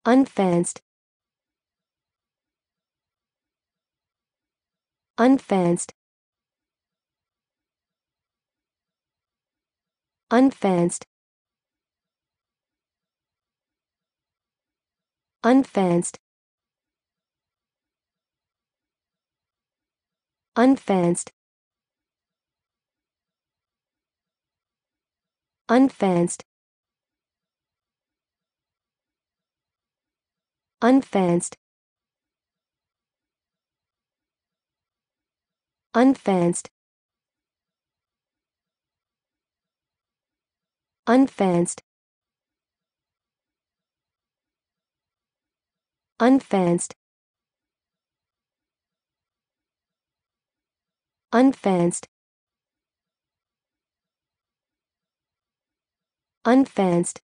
Unfenced. Unfenced. Unfenced. Unfenced. Unfenced. Unfenced. Unfenced. Unfenced. Unfenced. Unfenced. Unfenced. Unfenced.